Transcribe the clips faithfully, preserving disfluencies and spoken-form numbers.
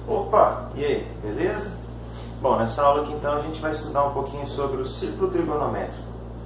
Opa, e aí, beleza? Bom, nessa aula aqui então a gente vai estudar um pouquinho sobre o círculo trigonométrico.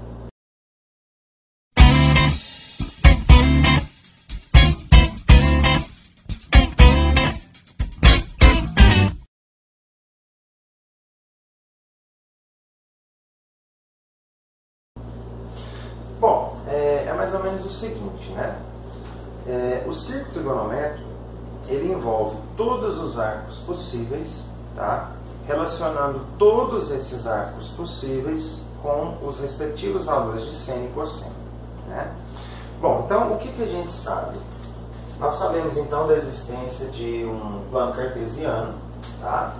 Bom, é, é mais ou menos o seguinte, né? É, o círculo trigonométrico ele envolve todos os arcos possíveis, tá? Relacionando todos esses arcos possíveis com os respectivos valores de seno e cosseno, né? Bom, então o que, que a gente sabe? Nós sabemos então da existência de um plano cartesiano, tá?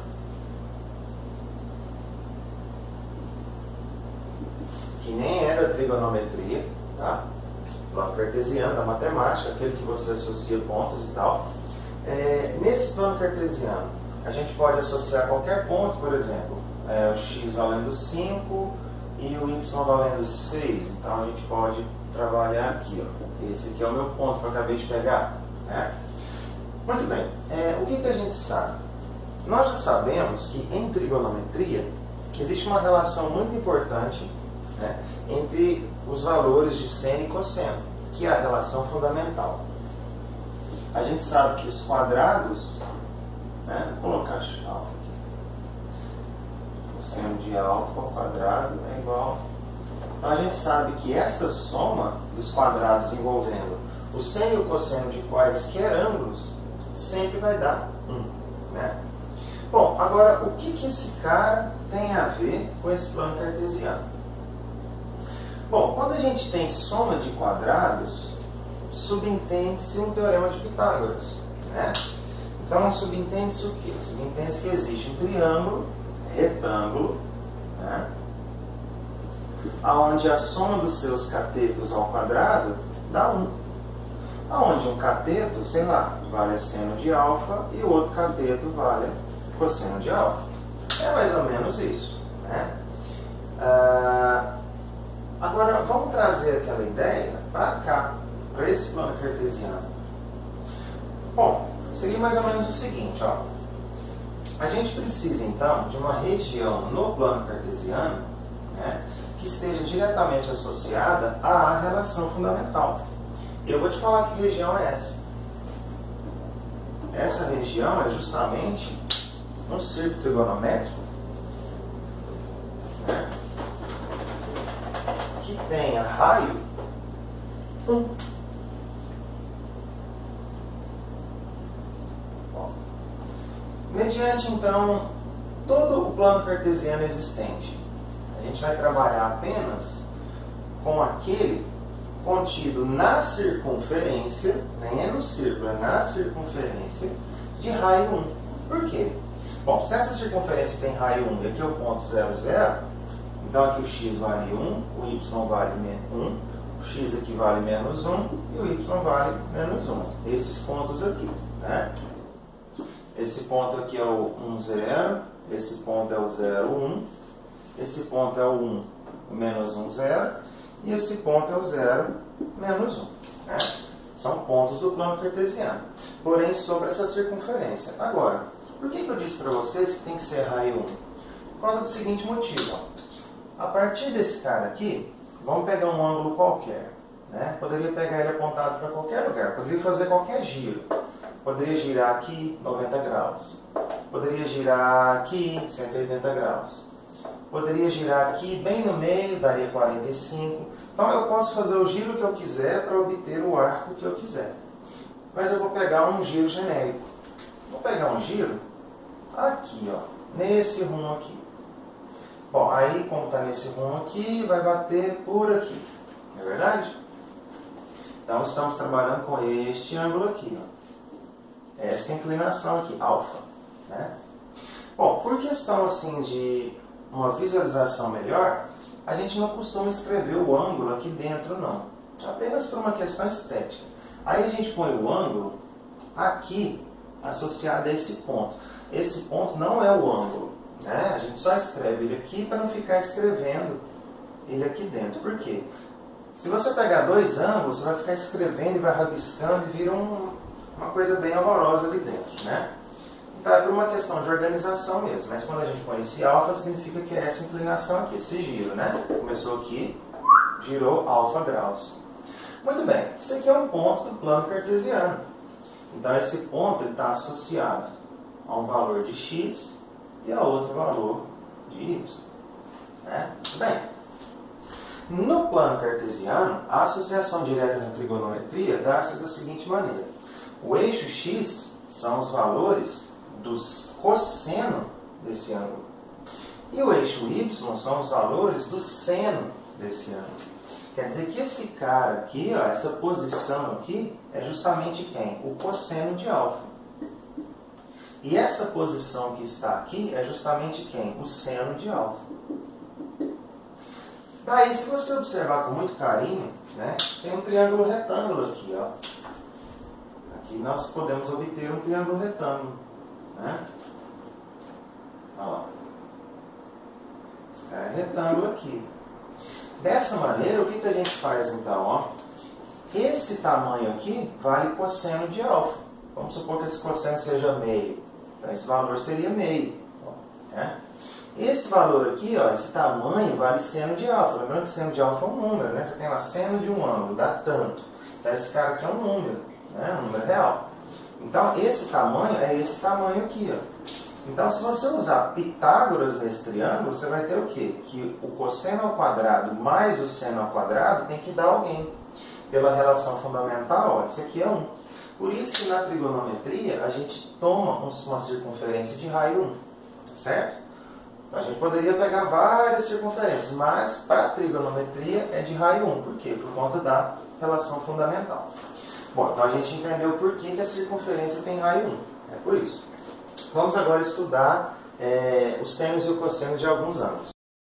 Que nem era trigonometria, tá? Plano cartesiano da matemática, aquele que você associa pontos e tal. É, nesse plano cartesiano, a gente pode associar qualquer ponto, por exemplo, é, o x valendo cinco e o y valendo seis. Então a gente pode trabalhar aqui, ó. Esse aqui é o meu ponto que eu acabei de pegar, né? Muito bem, é, o que, que a gente sabe? Nós já sabemos que em trigonometria existe uma relação muito importante, né, entre os valores de seno e cosseno, que é a relação fundamental. A gente sabe que os quadrados, né, vou colocar alfa aqui, cosseno de alfa ao quadrado é igual. Então a gente sabe que esta soma dos quadrados envolvendo o seno e o cosseno de quaisquer ângulos sempre vai dar um, né? Bom, agora o que, que esse cara tem a ver com esse plano cartesiano? Bom, quando a gente tem soma de quadrados, subentende-se um teorema de Pitágoras, né? Então, subentende-se o quê? Subentende-se que existe um triângulo retângulo, né, onde a soma dos seus catetos ao quadrado dá um. Onde um cateto, sei lá, vale seno de alfa e o outro cateto vale cosseno de alfa. É mais ou menos isso, né? Ah, agora, vamos trazer aquela ideia para cá, para esse plano cartesiano. Bom, seria mais ou menos o seguinte, ó. A gente precisa, então, de uma região no plano cartesiano, né, que esteja diretamente associada à relação fundamental. Eu vou te falar que região é essa. Essa região é justamente um círculo trigonométrico, né, que tenha raio um. Mediante, então, todo o plano cartesiano existente, a gente vai trabalhar apenas com aquele contido na circunferência, nem é no círculo, é na circunferência, de raio um. Por quê? Bom, se essa circunferência tem raio um e aqui é o ponto zero, zero, então aqui o x vale um, o y vale um, o x aqui vale menos um e o y vale menos um. Esses pontos aqui, né? Esse ponto aqui é o um, zero, esse ponto é o zero, um, esse ponto é o um, menos um, zero, e esse ponto é o zero, menos um. Né? São pontos do plano cartesiano, porém sobre essa circunferência. Agora, por que, que eu disse para vocês que tem que ser raio um? Por causa do seguinte motivo. Ó. A partir desse cara aqui, vamos pegar um ângulo qualquer. Né? Poderia pegar ele apontado para qualquer lugar, poderia fazer qualquer giro. Poderia girar aqui noventa graus. Poderia girar aqui cento e oitenta graus. Poderia girar aqui bem no meio, daria quarenta e cinco. Então eu posso fazer o giro que eu quiser para obter o arco que eu quiser. Mas eu vou pegar um giro genérico. Vou pegar um giro aqui, ó, nesse rumo aqui. Bom, aí como está nesse rumo aqui, vai bater por aqui. Não é verdade? Então estamos trabalhando com este ângulo aqui, ó. Essa inclinação aqui, alfa, né? Bom, por questão assim de uma visualização melhor, a gente não costuma escrever o ângulo aqui dentro, não. Apenas por uma questão estética. Aí a gente põe o ângulo aqui, associado a esse ponto. Esse ponto não é o ângulo, né? A gente só escreve ele aqui para não ficar escrevendo ele aqui dentro. Por quê? Se você pegar dois ângulos, você vai ficar escrevendo e vai rabiscando e vira um... uma coisa bem horrorosa ali dentro, né? Então é por uma questão de organização mesmo, mas quando a gente põe esse alfa, significa que é essa inclinação aqui, esse giro, né? Começou aqui, girou alfa graus. Muito bem, isso aqui é um ponto do plano cartesiano. Então esse ponto está associado a um valor de x e a outro valor de y. Né? Muito bem. No plano cartesiano, a associação direta na trigonometria dá-se da seguinte maneira. O eixo x são os valores dos cosseno desse ângulo. E o eixo y são os valores do seno desse ângulo. Quer dizer que esse cara aqui, ó, essa posição aqui, é justamente quem? O cosseno de alfa. E essa posição que está aqui é justamente quem? O seno de alfa. Daí, se você observar com muito carinho, né, tem um triângulo retângulo aqui. Ó. Aqui nós podemos obter um triângulo retângulo. Né? Olha lá. Esse cara é retângulo aqui. Dessa maneira, o que, que a gente faz então? Ó? Esse tamanho aqui vale cosseno de alfa. Vamos supor que esse cosseno seja meio. Então, esse valor seria meio. Ó, né? Esse valor aqui, ó, esse tamanho, vale seno de alfa. Lembrando que seno de alfa é um número, né? Você tem lá seno de um ângulo, dá tanto. Então, esse cara aqui é um número, né? Um número real. Então, esse tamanho é esse tamanho aqui, ó. Então, se você usar Pitágoras nesse triângulo, você vai ter o quê? Que o cosseno ao quadrado mais o seno ao quadrado tem que dar alguém. Pela relação fundamental, ó, isso aqui é um. Por isso que na trigonometria a gente toma uma circunferência de raio um, certo? A gente poderia pegar várias circunferências, mas para a trigonometria é de raio um. Por quê? Por conta da relação fundamental. Bom, então a gente entendeu por que, que a circunferência tem raio um. É por isso. Vamos agora estudar é, os senos e o cosseno de alguns ângulos.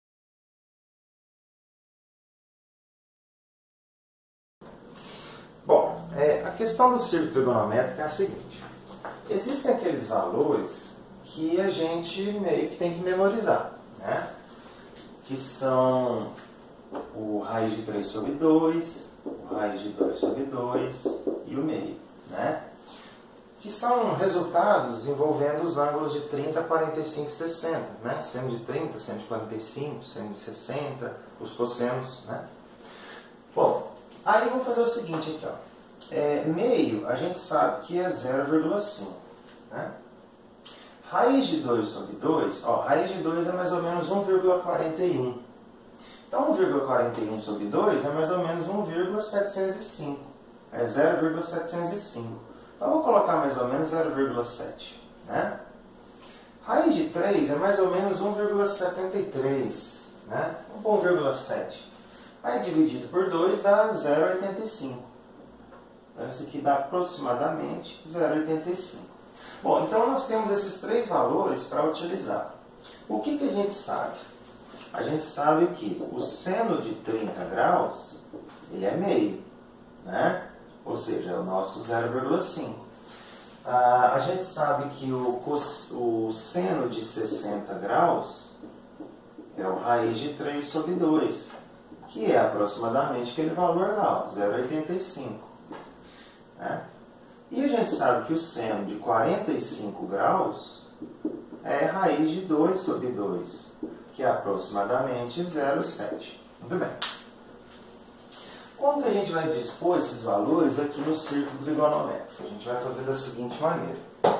Bom, é, a questão do círculo trigonométrico é a seguinte. Existem aqueles valores que a gente meio que tem que memorizar, né? Que são o raiz de três sobre dois, o raiz de dois sobre dois e o meio, né? Que são resultados envolvendo os ângulos de trinta, quarenta e cinco e sessenta, né? Seno de trinta, seno de quarenta e cinco, seno de sessenta, os cossenos, né? Bom, aí vamos fazer o seguinte aqui, ó. É, meio, a gente sabe que é zero vírgula cinco, né? Raiz de dois sobre dois, ó, raiz de dois é mais ou menos um vírgula quarenta e um. Então, um vírgula quarenta e um sobre dois é mais ou menos um vírgula setecentos e cinco. É zero vírgula setecentos e cinco. Então, vou colocar mais ou menos zero vírgula sete. Né? Raiz de três é mais ou menos um vírgula setenta e três. Né? um vírgula sete. Aí, dividido por dois, dá zero vírgula oitenta e cinco. Então, esse aqui dá aproximadamente zero vírgula oitenta e cinco. Bom, então nós temos esses três valores para utilizar. O que, que a gente sabe? A gente sabe que o seno de trinta graus, ele é meio, né? Ou seja, é o nosso zero vírgula cinco. Ah, a gente sabe que o, cos, o seno de sessenta graus é o raiz de três sobre dois, que é aproximadamente aquele valor lá, zero vírgula oitenta e cinco. Né? E a gente sabe que o seno de quarenta e cinco graus é raiz de dois sobre dois, que é aproximadamente zero vírgula sete. Muito bem. Como que a gente vai dispor esses valores aqui no círculo trigonométrico? A gente vai fazer da seguinte maneira.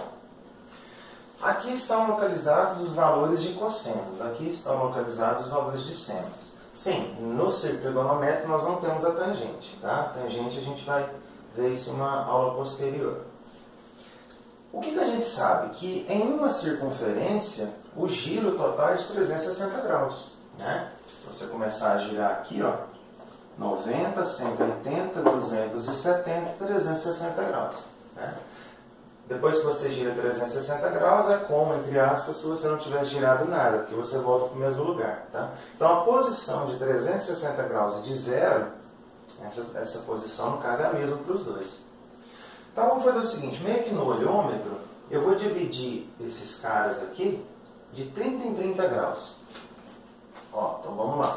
Aqui estão localizados os valores de cossenos, aqui estão localizados os valores de senos. Sim, no círculo trigonométrico nós não temos a tangente, tá? A tangente a gente vai ver isso em uma aula posterior. O que, que a gente sabe? Que em uma circunferência, o giro total é de trezentos e sessenta graus. Né? Se você começar a girar aqui, ó, noventa, cento e oitenta, duzentos e setenta, trezentos e sessenta graus. Né? Depois que você gira trezentos e sessenta graus, é como, entre aspas, se você não tivesse girado nada, porque você volta para o mesmo lugar. Tá? Então, a posição de trezentos e sessenta graus e de zero, essa, essa posição, no caso, é a mesma para os dois. Então, vamos fazer o seguinte, meio que no olhômetro, eu vou dividir esses caras aqui de trinta em trinta graus. Ó, então, vamos lá.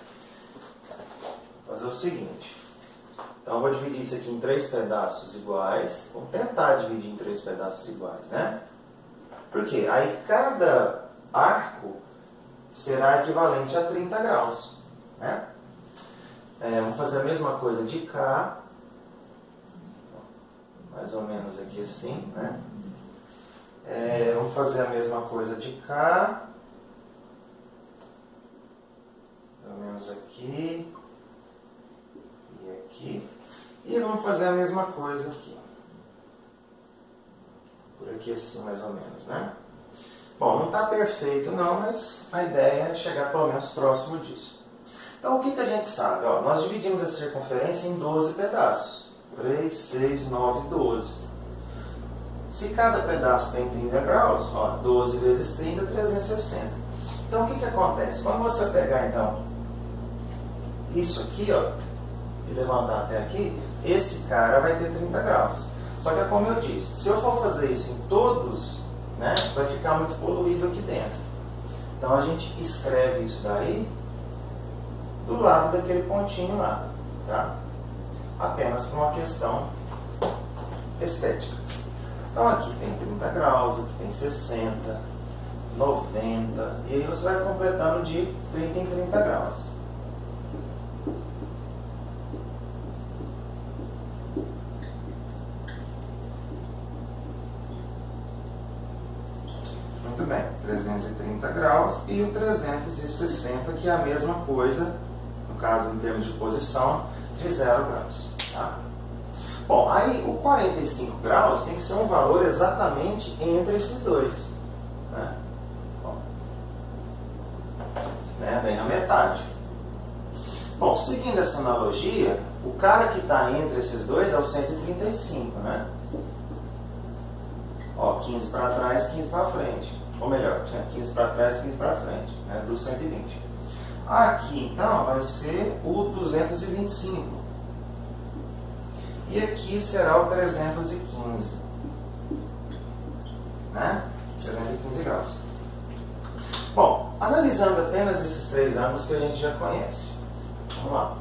Vou fazer o seguinte. Então, eu vou dividir isso aqui em três pedaços iguais. Vamos tentar dividir em três pedaços iguais, né? Por quê? Aí cada arco será equivalente a trinta graus. Né? É, vamos fazer a mesma coisa de cá. Mais ou menos aqui assim. Né? É, vamos fazer a mesma coisa de cá. Mais ou menos aqui. E aqui. E vamos fazer a mesma coisa aqui. Por aqui assim, mais ou menos, né? Bom, não está perfeito não, mas a ideia é chegar pelo menos próximo disso. Então, o que, que a gente sabe? Ó, nós dividimos a circunferência em doze pedaços. três, seis, nove, doze. Se cada pedaço tem trinta graus, ó, doze vezes trinta, trezentos e sessenta. Então, o que, que acontece? Quando você pegar, então, isso aqui, ó, e levantar até aqui, esse cara vai ter trinta graus. Só que é como eu disse, se eu for fazer isso em todos, né, vai ficar muito poluído aqui dentro. Então a gente escreve isso daí do lado daquele pontinho lá, tá? Apenas por uma questão estética. Então aqui tem trinta graus, aqui tem sessenta, noventa, e aí você vai completando de trinta em trinta graus. Muito bem, trezentos e trinta graus e o trezentos e sessenta, que é a mesma coisa, no caso em termos de posição, de zero graus. Tá? Bom, aí o quarenta e cinco graus tem que ser um valor exatamente entre esses dois. Né? Bom, né, bem na metade. Bom, seguindo essa analogia, o cara que está entre esses dois é o cento e trinta e cinco, né? Ó, quinze para trás, quinze para frente. Ou melhor, quinze para trás, quinze para frente, né, do cento e vinte. Aqui, então, vai ser o duzentos e vinte e cinco. E aqui será o trezentos e quinze. Né? trezentos e quinze graus. Bom, analisando apenas esses três ângulos que a gente já conhece. Vamos lá.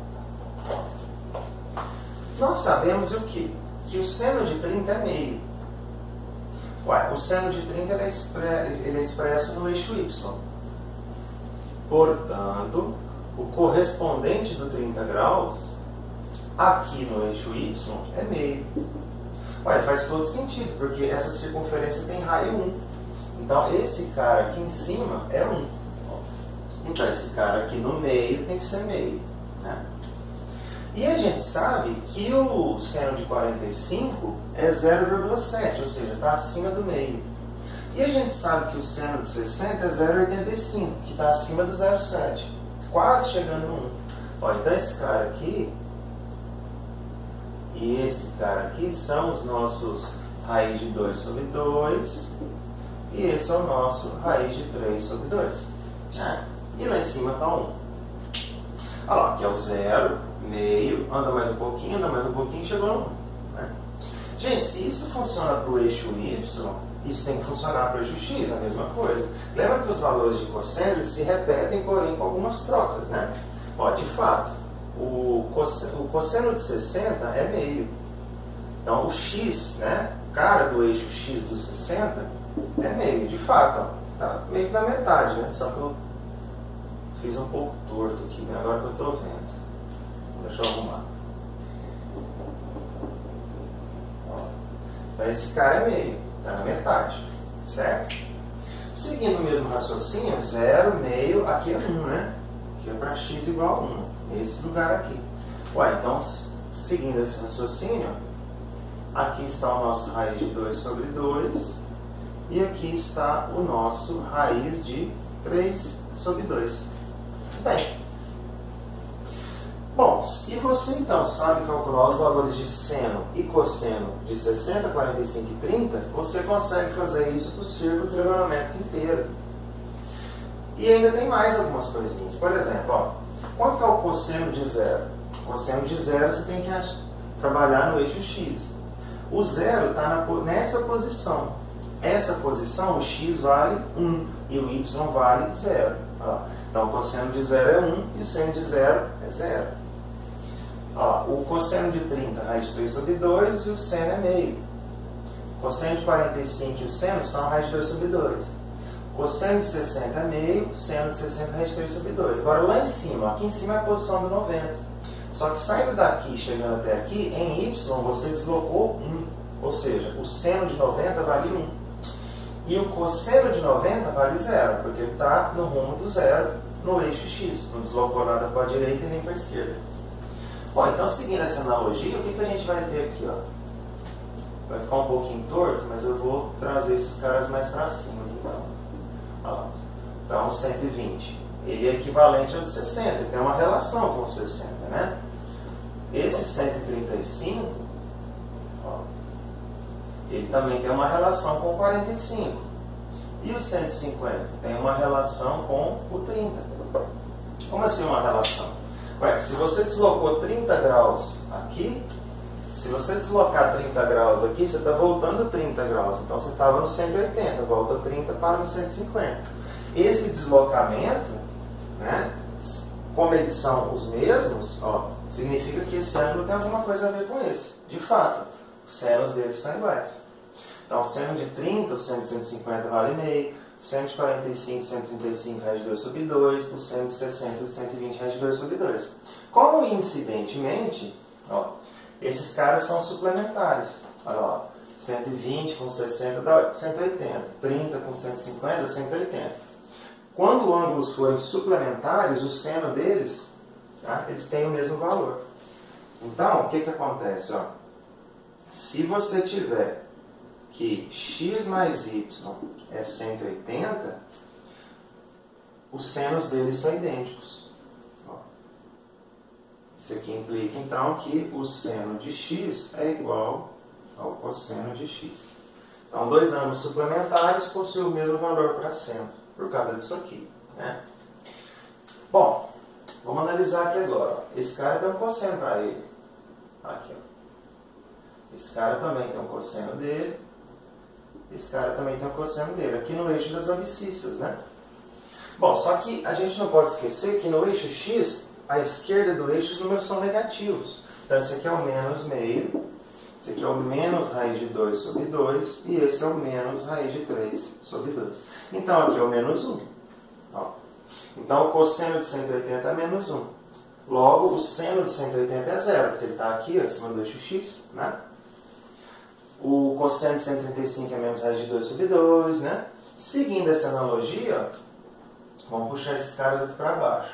Nós sabemos o quê? Que o seno de trinta é meio. Ué, o seno de trinta ele é, expresso, ele é expresso no eixo Y. Portanto, o correspondente do trinta graus, aqui no eixo Y, é meio. Ué, faz todo sentido, porque essa circunferência tem raio um. Então, esse cara aqui em cima é um. Então, esse cara aqui no meio tem que ser meio. Né? E a gente sabe que o seno de quarenta e cinco é zero vírgula sete, ou seja, está acima do meio. E a gente sabe que o seno de sessenta é zero vírgula oitenta e cinco, que está acima do zero vírgula sete, quase chegando no um. Ó, então esse cara aqui e esse cara aqui são os nossos raiz de dois sobre dois, e esse é o nosso raiz de três sobre dois. Ah, e lá em cima está um. Olha lá, aqui é o zero, meio, anda mais um pouquinho, anda mais um pouquinho e chegou no um. Né? Gente, se isso funciona para o eixo Y, isso tem que funcionar para o eixo X, a mesma coisa. Lembra que os valores de cosseno se repetem, porém com algumas trocas, né? Ó, de fato, o cosseno, o cosseno de sessenta é meio. Então o X, né, o cara do eixo X dos sessenta é meio, de fato, ó, tá meio que na metade, né? Só que eu fiz um pouco torto aqui, né? Agora que eu estou vendo. Deixa eu arrumar. Ó, então esse cara é meio, tá na metade, certo? Seguindo o mesmo raciocínio, zero, meio, aqui é um, né? Aqui é para x igual a um, nesse lugar aqui. Ué, então, seguindo esse raciocínio, aqui está o nosso raiz de dois sobre dois, e aqui está o nosso raiz de três sobre dois. Bem, bom, se você então sabe calcular os valores de seno e cosseno de sessenta, quarenta e cinco e trinta, você consegue fazer isso para o círculo trigonométrico inteiro. E ainda tem mais algumas coisinhas. Por exemplo, ó, quanto que é o cosseno de zero? O cosseno de zero você tem que trabalhar no eixo X. O zero está nessa posição. Essa posição, o x vale um e o y vale zero. Ó, então o cosseno de zero é um e o seno de zero é zero. Ó, o cosseno de trinta, raiz de três sobre dois, e o seno é meio. Cosseno de quarenta e cinco e o seno são raiz de dois sobre dois. Cosseno de sessenta é meio, seno de sessenta é raiz de três sobre dois. Agora lá em cima, aqui em cima é a posição do noventa. Só que saindo daqui e chegando até aqui, em y você deslocou um. Ou seja, o seno de noventa vale um. E o cosseno de noventa vale zero, porque ele está no rumo do zero no eixo x. Não deslocou nada para a direita e nem para a esquerda. Bom, então seguindo essa analogia, o que, que a gente vai ter aqui? Ó? Vai ficar um pouquinho torto, mas eu vou trazer esses caras mais para cima. Então, ó, então cento e vinte. Ele é equivalente ao de sessenta, ele tem uma relação com o sessenta, né? Esse cento e trinta e cinco, ó, ele também tem uma relação com o quarenta e cinco. E o cento e cinquenta tem uma relação com o trinta. Como assim uma relação? Ué, se você deslocou trinta graus aqui, se você deslocar trinta graus aqui, você está voltando trinta graus. Então você estava no cento e oitenta, volta trinta para no cento e cinquenta. Esse deslocamento, né, como eles são os mesmos, ó, significa que esse ângulo tem alguma coisa a ver com esse. De fato, os senos deles são iguais. Então, o seno de trinta, o seno de cento e cinquenta vale meio, o seno de quarenta e cinco, cento e trinta e cinco, raiz de dois sobre dois, o seno de sessenta e o cento e vinte, raiz de dois sobre dois. Como, incidentemente, ó, esses caras são suplementares. Olha lá, cento e vinte com sessenta dá cento e oitenta, trinta com cento e cinquenta, cento e oitenta. Quando ângulos forem suplementares, o seno deles, tá, eles têm o mesmo valor. Então, o que, que acontece? Ó? Se você tiver que x mais y é cento e oitenta, os senos deles são idênticos. Ó. Isso aqui implica, então, que o seno de x é igual ao cosseno de x. Então, dois ângulos suplementares possuem o mesmo valor para seno, por causa disso aqui, né? Bom, vamos analisar aqui agora. Ó. Esse cara tem um cosseno para ele. Aqui, ó. Esse cara também tem um cosseno dele. Esse cara também tem um cosseno dele. Aqui no eixo das abscissas, né? Bom, só que a gente não pode esquecer que no eixo x, à esquerda do eixo, os números são negativos. Então, esse aqui é o menos meio. Esse aqui é o menos raiz de dois sobre dois. E esse é o menos raiz de três sobre dois. Então, aqui é o menos um. Ó. Então, o cosseno de cento e oitenta é menos um. Logo, o seno de cento e oitenta é zero, porque ele está aqui, ó, acima do eixo x, né? O cosseno de cento e trinta e cinco é menos raiz de dois sobre dois, né? Seguindo essa analogia, vamos puxar esses caras aqui para baixo.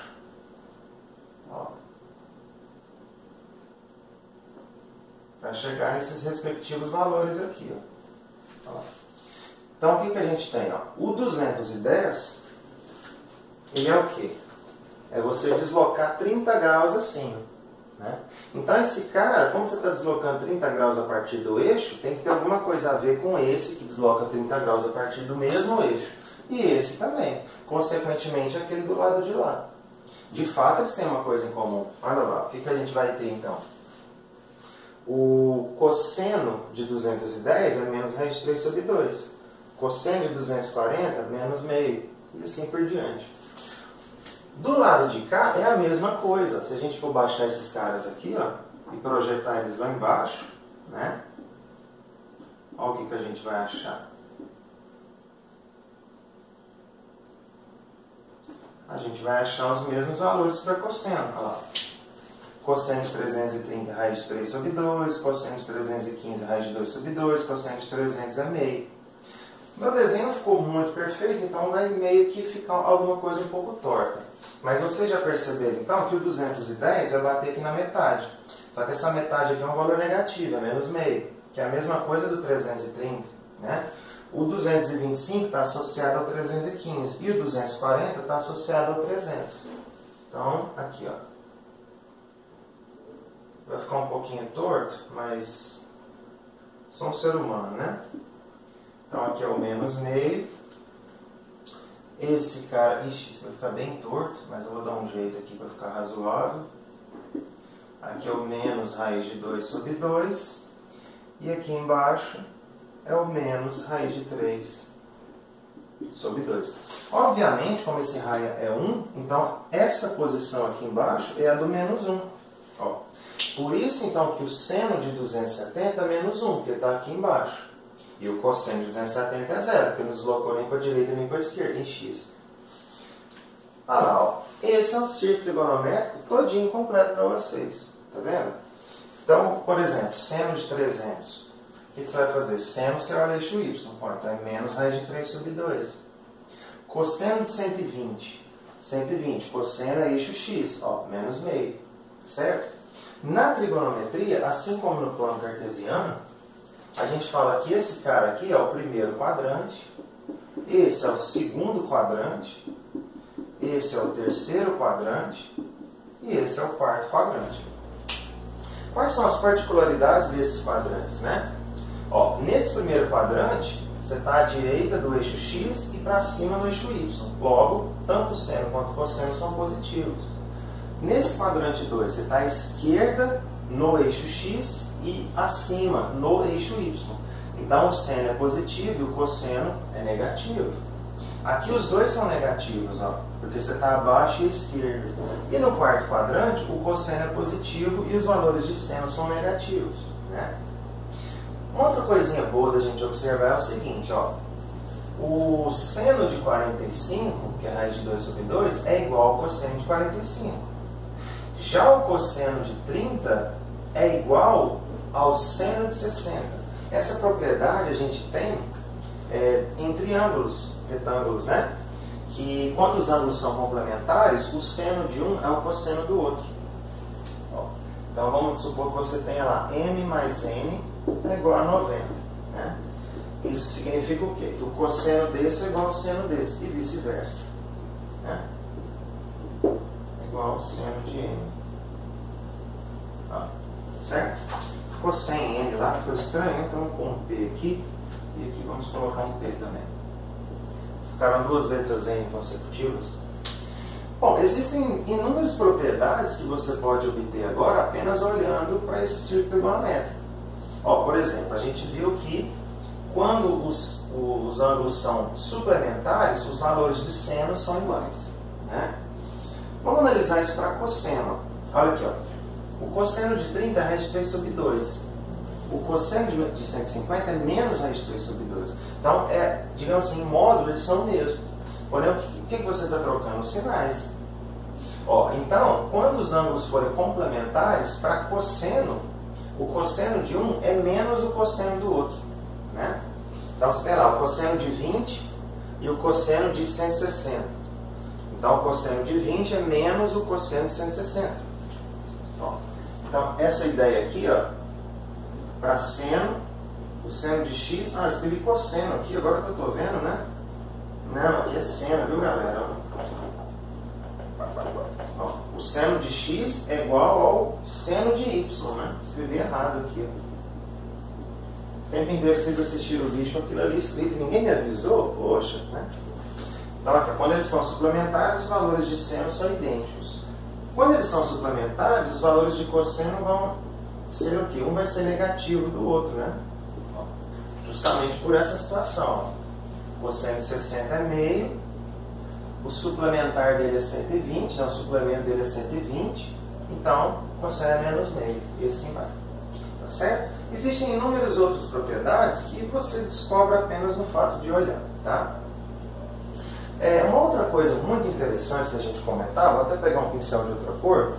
Para chegar nesses respectivos valores aqui. Ó. Ó. Então, o que, que a gente tem? Ó? O duzentos e dez, ele é o quê? É você deslocar trinta graus assim. Né? Então, esse cara, como você está deslocando trinta graus a partir do eixo, tem que ter alguma coisa a ver com esse que desloca trinta graus a partir do mesmo eixo. E esse também. Consequentemente, aquele do lado de lá. De fato, eles têm uma coisa em comum. Olha lá, o que, que a gente vai ter então? O cosseno de duzentos e dez é menos raiz de três sobre dois. Cosseno de duzentos e quarenta, menos meio. E assim por diante. Do lado de cá é a mesma coisa. Se a gente for baixar esses caras aqui, ó, e projetar eles lá embaixo, né? Olha o que, que a gente vai achar. A gente vai achar os mesmos valores para cosseno. Olha lá. Cosseno de trezentos e trinta, raiz de três sobre dois. Cosseno de trezentos e quinze, raiz de dois sobre dois. Cosseno de trezentos é meio. Meu desenho não ficou muito perfeito, então vai meio que ficar alguma coisa um pouco torta. Mas vocês já perceberam, então, que o duzentos e dez vai bater aqui na metade. Só que essa metade aqui é um valor negativo, é menos meio, que é a mesma coisa do trezentos e trinta. Né? O duzentos e vinte e cinco está associado ao trezentos e quinze, e o duzentos e quarenta está associado ao trezentos. Então, aqui, ó. Vai ficar um pouquinho torto, mas sou um ser humano, né? Então, aqui é o menos meio. Esse cara... Ixi, isso vai ficar bem torto, mas eu vou dar um jeito aqui para ficar razoável. Aqui é o menos raiz de dois sobre dois. E aqui embaixo é o menos raiz de três sobre dois. Obviamente, como esse raio é um, então essa posição aqui embaixo é a do menos um. Ó. Por isso, então, que o seno de duzentos e setenta é menos um, porque está aqui embaixo. E o cosseno de duzentos e setenta é zero, porque não deslocou nem para a direita nem para a esquerda, em x. Olha lá, ó. Esse é um círculo trigonométrico todinho completo para vocês. Tá vendo? Então, por exemplo, seno de trezentos. O que, que você vai fazer? Seno você olha eixo y. Então é menos raiz de três sobre dois. Cosseno de cento e vinte. cento e vinte. Cosseno é eixo x. Ó, menos meio. Certo? Na trigonometria, assim como no plano cartesiano, a gente fala que esse cara aqui é o primeiro quadrante, esse é o segundo quadrante, esse é o terceiro quadrante e esse é o quarto quadrante. Quais são as particularidades desses quadrantes, né? Ó, nesse primeiro quadrante, você está à direita do eixo x e para cima do eixo y. Logo, tanto o seno quanto o cosseno são positivos. Nesse quadrante dois, você está à esquerda no eixo x e acima no eixo y. Então, o seno é positivo e o cosseno é negativo. Aqui os dois são negativos, ó, porque você está abaixo e à esquerda. E no quarto quadrante, o cosseno é positivo e os valores de seno são negativos, né? Uma outra coisinha boa da gente observar é o seguinte, ó. O seno de quarenta e cinco, que é a raiz de dois sobre dois, é igual ao cosseno de quarenta e cinco. Já o cosseno de trinta é igual ao seno de sessenta. Essa propriedade a gente tem é, em triângulos, retângulos, né? Que quando os ângulos são complementares, o seno de um é o cosseno do outro. Ó, então vamos supor que você tenha lá m mais n é igual a noventa. Né? Isso significa o quê? Que o cosseno desse é igual ao seno desse e vice-versa. Né? É igual ao seno de n. Ó, certo? Ficou sem n lá, ficou estranho, então vamos pôr um p aqui e aqui vamos colocar um p também. Ficaram duas letras n consecutivas. Bom, existem inúmeras propriedades que você pode obter agora apenas olhando para esse círculo trigonométrico. Ó, por exemplo, a gente viu que quando os, os ângulos são suplementares, os valores de seno são iguais. Né? Vamos analisar isso para cosseno. Olha aqui, ó. O cosseno de trinta é raiz de três sobre dois. O cosseno de cento e cinquenta é menos raiz de três sobre dois. Então, é, digamos assim, em módulo eles são o mesmo. Porém, o que, que você está trocando? Os sinais. Ó, então, quando os ângulos forem complementares, para cosseno, o cosseno de um é menos o cosseno do outro. Né? Então, você tem lá o cosseno de vinte e o cosseno de cento e sessenta. Então, o cosseno de vinte é menos o cosseno de cento e sessenta. Ó, então, essa ideia aqui, ó, para seno, o seno de x... Ah, eu escrevi cosseno aqui, agora que eu estou vendo, né? Não, aqui é seno, viu, galera? Ó, o seno de x é igual ao seno de y, né? Escrevi errado aqui, ó. O tempo inteiro que vocês assistiram o vídeo com aquilo ali escrito, ninguém me avisou? Poxa, né? Então, aqui, quando eles são suplementares, os valores de seno são idênticos. Quando eles são suplementares, os valores de cosseno vão ser o quê? Um vai ser negativo do outro, né? Justamente por essa situação. O cosseno de sessenta é meio, o suplementar dele é cento e vinte, né? O suplemento dele é cento e vinte, então o cosseno é menos meio, e assim vai. Tá certo? Existem inúmeras outras propriedades que você descobre apenas no fato de olhar, tá? É, uma outra coisa muito interessante da gente comentar, vou até pegar um pincel de outra cor,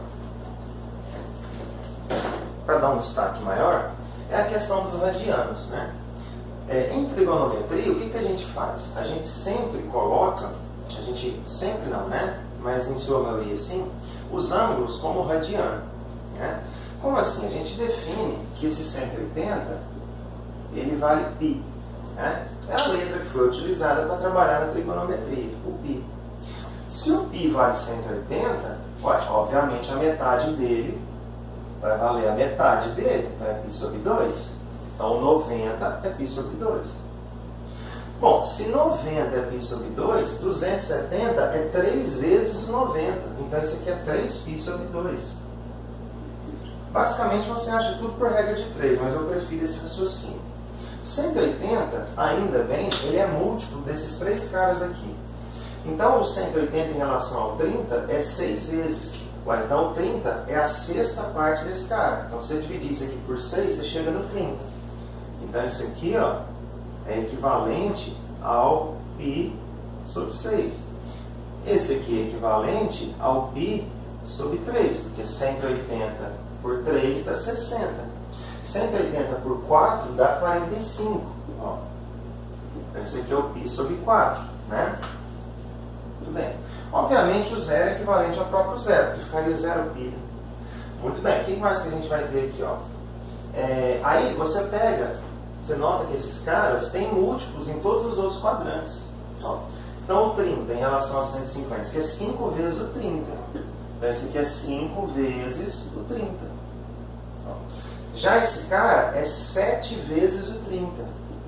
para dar um destaque maior, é a questão dos radianos, né? É, em trigonometria, o que, que a gente faz? A gente sempre coloca, a gente sempre não, né? Mas em sua maioria sim, os ângulos como radiano, né? Como assim? A gente define que esse cento e oitenta, ele vale π, né? É a letra que foi utilizada para trabalhar na trigonometria, o π. Se o π vale cento e oitenta, obviamente a metade dele vai valer a metade dele, então é π sobre dois. Então noventa é π sobre dois. Bom, se noventa é π sobre dois, duzentos e setenta é três vezes o noventa. Então isso aqui é três π sobre dois. Basicamente você acha tudo por regra de três, mas eu prefiro esse raciocínio. cento e oitenta, ainda bem, ele é múltiplo desses três caras aqui. Então o cento e oitenta em relação ao trinta é seis vezes. Ué, então o trinta é a sexta parte desse cara. Então se você dividir isso aqui por seis, você chega no trinta. Então isso aqui, ó, é equivalente ao π sobre seis. Esse aqui é equivalente ao π sobre três, porque cento e oitenta por três dá sessenta. cento e oitenta por quatro dá quarenta e cinco. Ó. Então, esse aqui é o π sobre quatro. Né? Muito bem. Obviamente, o zero é equivalente ao próprio zero, porque ficaria zero π. Muito bem. O que mais que a gente vai ter aqui? Ó? É, aí, você pega, você nota que esses caras têm múltiplos em todos os outros quadrantes. Ó. Então, o trinta em relação a cento e cinquenta, isso aqui é cinco vezes o trinta. Então, esse aqui é cinco vezes o trinta. Ó. Já esse cara é sete vezes o trinta.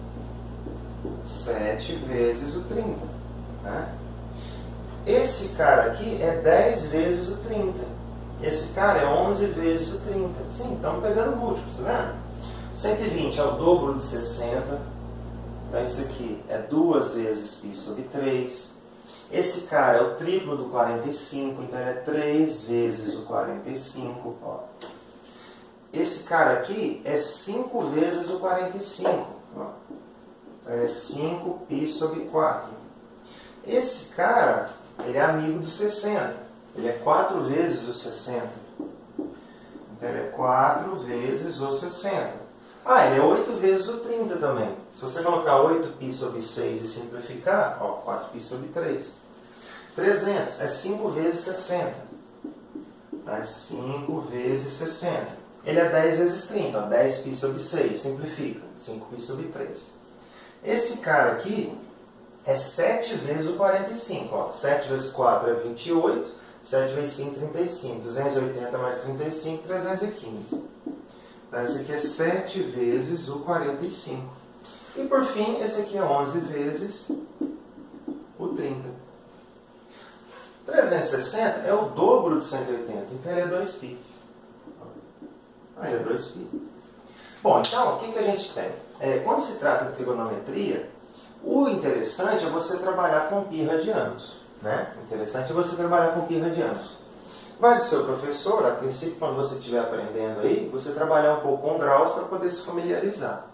sete vezes o trinta. Né? Esse cara aqui é dez vezes o trinta. Esse cara é onze vezes o trinta. Sim, estamos pegando múltiplos, tá vendo? cento e vinte é o dobro de sessenta. Então, isso aqui é duas vezes π sobre três. Esse cara é o triplo do quarenta e cinco, então ele é três vezes o quarenta e cinco. Ó. Esse cara aqui é cinco vezes o quarenta e cinco. Ó. Então, ele é cinco π sobre quatro. Esse cara, ele é amigo do sessenta. Ele é quatro vezes o sessenta. Então, ele é quatro vezes o sessenta. Ah, ele é oito vezes o trinta também. Se você colocar oito π sobre seis e simplificar, ó, quatro π sobre três. trezentos é cinco vezes sessenta. Tá? cinco vezes sessenta. Ele é dez vezes trinta. Ó, dez π sobre seis. Simplifica. cinco π sobre três. Esse cara aqui é sete vezes o quarenta e cinco. Ó. sete vezes quatro é vinte e oito. sete vezes cinco, trinta e cinco. duzentos e oitenta mais trinta e cinco, trezentos e quinze. Então, esse aqui é sete vezes o quarenta e cinco. E, por fim, esse aqui é onze vezes o trinta. trezentos e sessenta é o dobro de cento e oitenta. Então, ele é dois π. Ah, ele é dois π. Bom, então, o que, que a gente tem? É, quando se trata de trigonometria, o interessante é você trabalhar com π radianos. Né? O interessante é você trabalhar com π radianos. Vai do seu professor, a princípio, quando você estiver aprendendo aí, você trabalhar um pouco com graus para poder se familiarizar.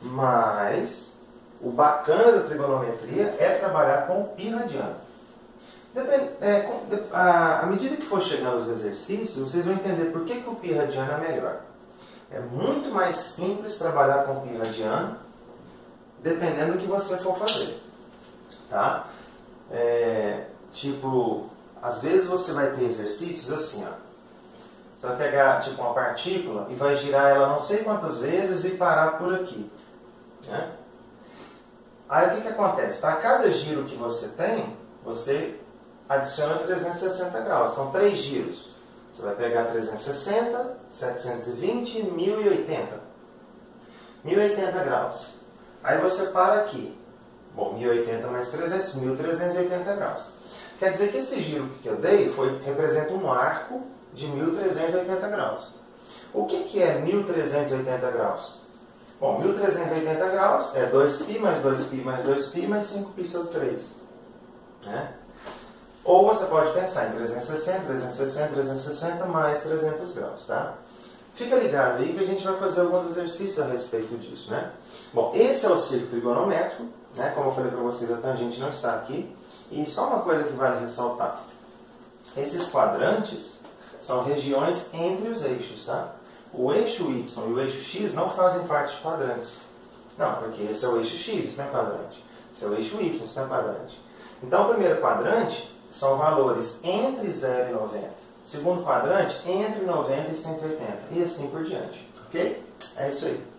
Mas o bacana da trigonometria é trabalhar com π radiano. Depende, é, com, de, a, à medida que for chegando os exercícios, vocês vão entender por que, que o π radiano é melhor. É muito mais simples trabalhar com π radiano, dependendo do que você for fazer. Tá? É, tipo... Às vezes você vai ter exercícios assim, ó. Você vai pegar tipo uma partícula e vai girar ela não sei quantas vezes e parar por aqui. Né? Aí o que, que acontece? Para cada giro que você tem, você adiciona trezentos e sessenta graus. Então, três giros. Você vai pegar trezentos e sessenta, setecentos e vinte e mil e oitenta. mil e oitenta graus. Aí você para aqui. Bom, mil e oitenta mais trezentos, mil trezentos e oitenta graus. Quer dizer que esse giro que eu dei foi, representa um arco de mil trezentos e oitenta graus. O que, que é mil trezentos e oitenta graus? Bom, mil trezentos e oitenta graus é dois π mais dois π mais dois π mais cinco π sobre três. Né? Ou você pode pensar em trezentos e sessenta, trezentos e sessenta, trezentos e sessenta mais trezentos graus. Tá? Fica ligado aí que a gente vai fazer alguns exercícios a respeito disso. Né? Bom, esse é o círculo trigonométrico. Né? Como eu falei para vocês, a tangente não está aqui. E só uma coisa que vale ressaltar. Esses quadrantes são regiões entre os eixos. Tá? O eixo Y e o eixo X não fazem parte de quadrantes. Não, porque esse é o eixo X, isso não é quadrante. Esse é o eixo Y, isso não é quadrante. Então, o primeiro quadrante são valores entre zero e noventa. O segundo quadrante, entre noventa e cento e oitenta. E assim por diante. Ok? É isso aí.